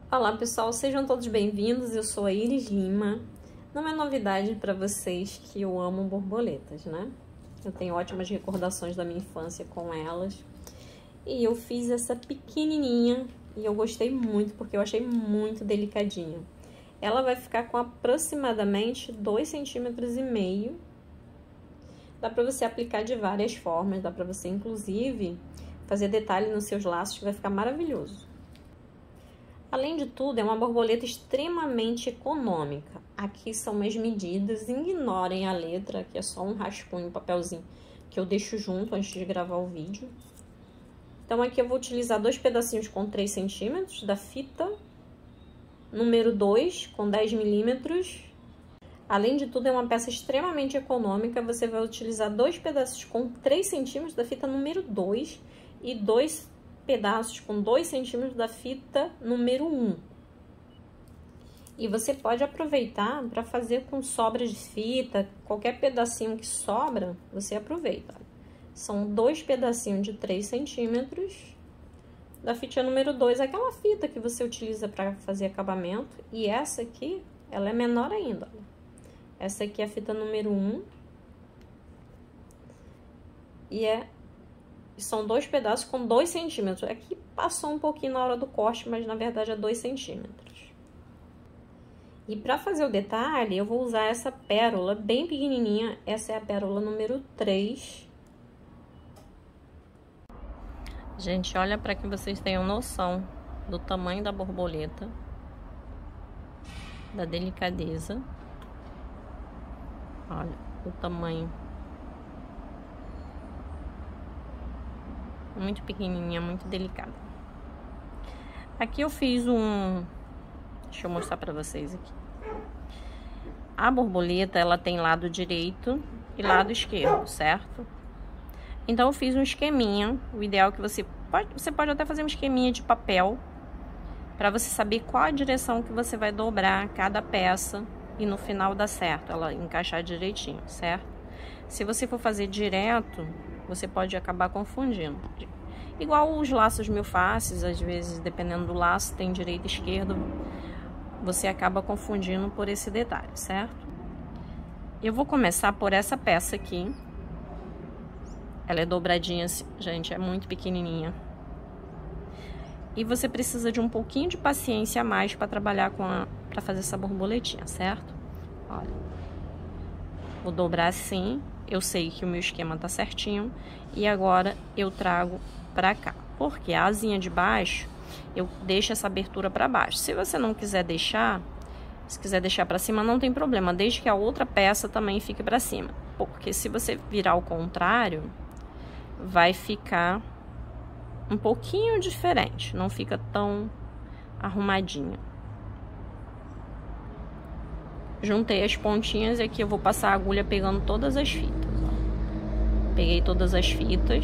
Olá pessoal, sejam todos bem-vindos, eu sou a Iris Lima. Não é novidade para vocês que eu amo borboletas, né? Eu tenho ótimas recordações da minha infância com elas. E eu fiz essa pequenininha e eu gostei muito porque eu achei muito delicadinha. Ela vai ficar com aproximadamente 2,5 cm. Dá para você aplicar de várias formas, dá para você inclusive fazer detalhe nos seus laços que vai ficar maravilhoso. Além de tudo, é uma borboleta extremamente econômica. Aqui são as medidas, ignorem a letra, que é só um rascunho, um papelzinho, que eu deixo junto antes de gravar o vídeo. Então, aqui eu vou utilizar 2 pedacinhos com 3 centímetros da fita, número 2 com 10 milímetros. Além de tudo, é uma peça extremamente econômica, você vai utilizar 2 pedaços com 3 centímetros da fita número 2 e 2 pedaços com 2 centímetros da fita número 1. E você pode aproveitar para fazer com sobras de fita, qualquer pedacinho que sobra, você aproveita. São 2 pedacinhos de 3 centímetros da fita número 2, aquela fita que você utiliza para fazer acabamento. E essa aqui, ela é menor ainda. Essa aqui é a fita número 1. São 2 pedaços com 2 centímetros. Aqui passou um pouquinho na hora do corte, mas na verdade é 2 centímetros. E para fazer o detalhe, eu vou usar essa pérola bem pequenininha. Essa é a pérola número 3. Gente, olha para que vocês tenham noção do tamanho da borboleta, da delicadeza. Olha o tamanho. Muito pequenininha, muito delicada. Aqui eu fiz deixa eu mostrar pra vocês aqui. A borboleta, ela tem lado direito e lado esquerdo, certo? Então eu fiz um esqueminha. O ideal é que você pode até fazer um esqueminha de papel pra você saber qual a direção que você vai dobrar cada peça e no final dá certo, ela encaixar direitinho, certo? Se você for fazer direto, você pode acabar confundindo. Igual os laços mil faces, às vezes, dependendo do laço, tem direito e esquerdo, você acaba confundindo por esse detalhe, certo? Eu vou começar por essa peça aqui. Ela é dobradinha, gente, é muito pequenininha. E você precisa de um pouquinho de paciência a mais para trabalhar para fazer essa borboletinha, certo? Olha, vou dobrar assim. Eu sei que o meu esquema tá certinho. E agora eu trago pra cá. Porque a asinha de baixo, eu deixo essa abertura pra baixo. Se você não quiser deixar, se quiser deixar pra cima, não tem problema. Desde que a outra peça também fique pra cima. Porque se você virar ao contrário, vai ficar um pouquinho diferente. Não fica tão arrumadinha. Juntei as pontinhas e aqui eu vou passar a agulha pegando todas as fitas, ó. Peguei todas as fitas.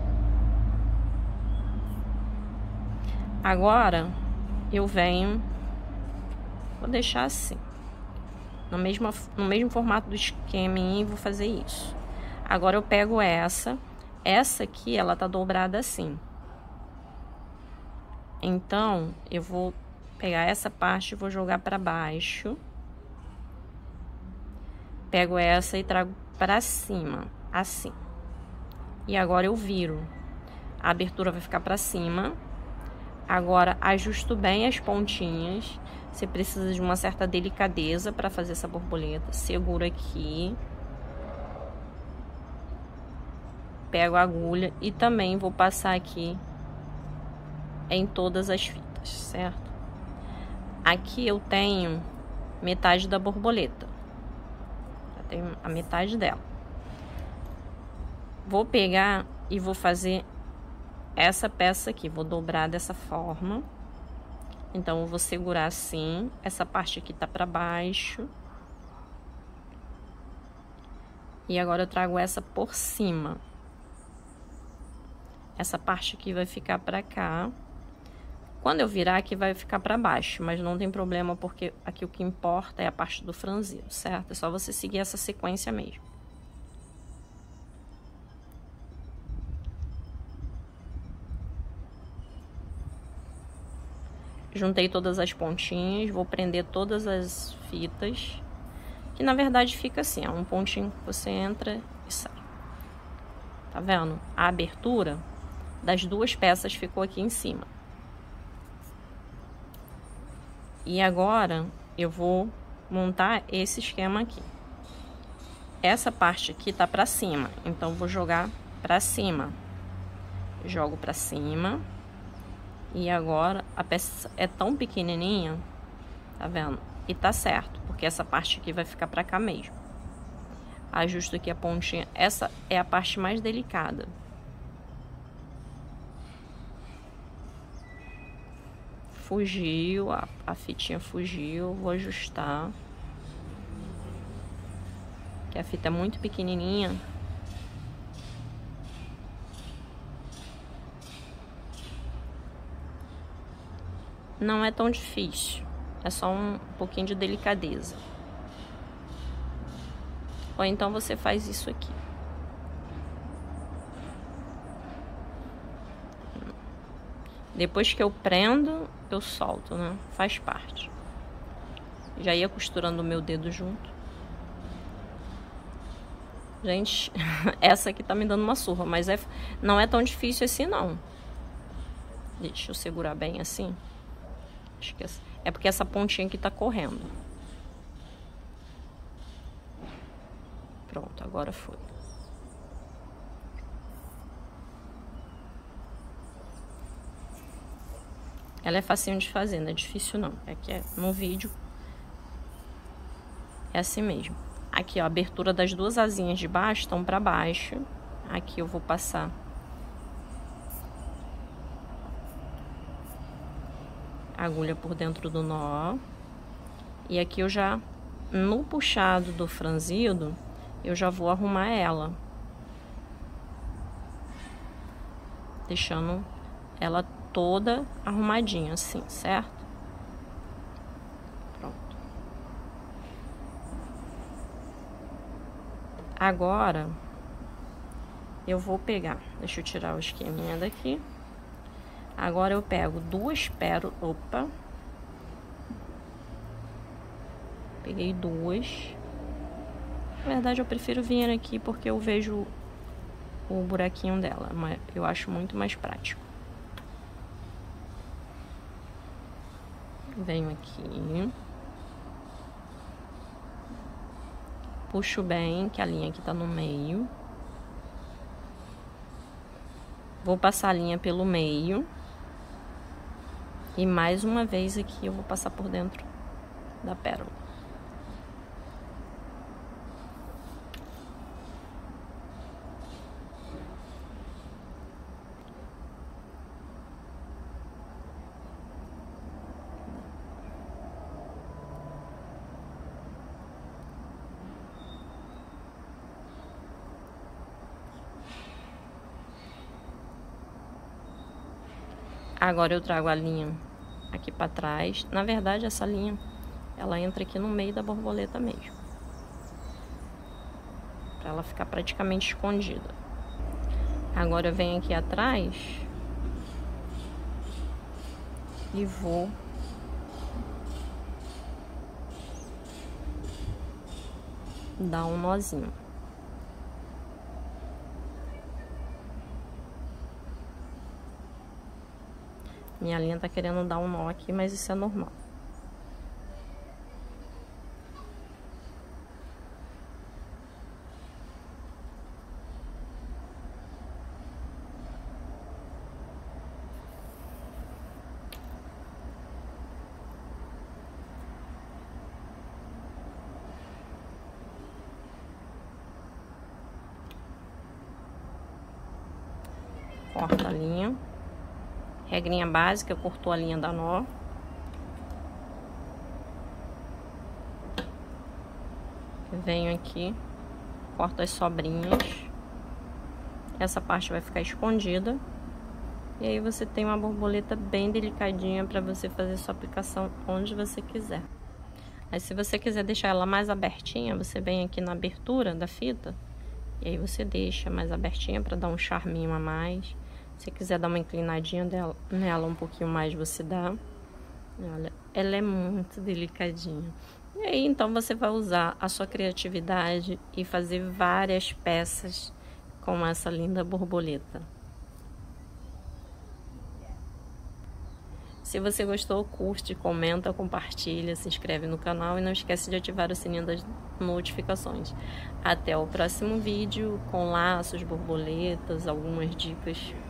Agora, eu venho... Vou deixar assim. No mesmo formato do esqueminha, vou fazer isso. Agora, eu pego essa. Essa aqui, ela tá dobrada assim. Então, eu vou pegar essa parte e vou jogar pra baixo. Pego essa e trago pra cima, assim. E agora eu viro. A abertura vai ficar pra cima. Agora, ajusto bem as pontinhas. Você precisa de uma certa delicadeza pra fazer essa borboleta. Seguro aqui. Pego a agulha e também vou passar aqui em todas as fitas, certo? Aqui eu tenho metade da borboleta. Tenho a metade dela. Vou pegar e vou fazer essa peça aqui. Vou dobrar dessa forma. Então, eu vou segurar assim. Essa parte aqui tá pra baixo. E agora eu trago essa por cima. Essa parte aqui vai ficar pra cá. Quando eu virar aqui vai ficar pra baixo, mas não tem problema porque aqui o que importa é a parte do franzino, certo? É só você seguir essa sequência mesmo. Juntei todas as pontinhas, vou prender todas as fitas, que na verdade fica assim, ó, um pontinho que você entra e sai. Tá vendo? A abertura das duas peças ficou aqui em cima. E agora eu vou montar esse esquema aqui. Essa parte aqui tá pra cima, então vou jogar pra cima. Jogo pra cima. E agora a peça é tão pequenininha, tá vendo? E tá certo, porque essa parte aqui vai ficar pra cá mesmo. Ajusto aqui a pontinha. Essa é a parte mais delicada. Fugiu, a fitinha fugiu, vou ajustar. Que a fita é muito pequenininha. Não é tão difícil, é só um pouquinho de delicadeza. Ou então você faz isso aqui. Depois que eu prendo, eu solto, né? Faz parte. Já ia costurando o meu dedo junto. Gente, essa aqui tá me dando uma surra, mas não é tão difícil assim, não. Deixa eu segurar bem assim. Acho que é porque essa pontinha aqui tá correndo. Pronto, agora foi. Ela é facinho de fazer, não é difícil não. Aqui no vídeo é assim mesmo. Aqui, ó, a abertura das duas asinhas de baixo estão pra baixo. Aqui eu vou passar a agulha por dentro do nó. E aqui eu já, no puxado do franzido, eu já vou arrumar ela. Deixando ela toda arrumadinha assim, certo? Pronto. Agora, eu vou pegar, deixa eu tirar o esqueminha daqui. Agora eu pego duas pérolas, opa. Peguei duas. Na verdade, eu prefiro vir aqui porque eu vejo o buraquinho dela, mas eu acho muito mais prático. Venho aqui. Puxo bem, que a linha aqui tá no meio. Vou passar a linha pelo meio. E mais uma vez aqui eu vou passar por dentro da pérola. Agora eu trago a linha aqui pra trás. Na verdade, essa linha, ela entra aqui no meio da borboleta mesmo. Pra ela ficar praticamente escondida. Agora eu venho aqui atrás. E vou dar um nozinho. Minha linha tá querendo dar um nó aqui, mas isso é normal. Corta a linha. Regrinha básica, cortou a linha da nó. Venho aqui, corto as sobrinhas. Essa parte vai ficar escondida. E aí você tem uma borboleta bem delicadinha para você fazer sua aplicação onde você quiser. Aí se você quiser deixar ela mais abertinha, você vem aqui na abertura da fita. E aí você deixa mais abertinha para dar um charminho a mais. Se quiser dar uma inclinadinha nela um pouquinho mais, você dá. Olha, ela é muito delicadinha. E aí, então, você vai usar a sua criatividade e fazer várias peças com essa linda borboleta. Se você gostou, curte, comenta, compartilha, se inscreve no canal e não esquece de ativar o sininho das notificações. Até o próximo vídeo com laços, borboletas, algumas dicas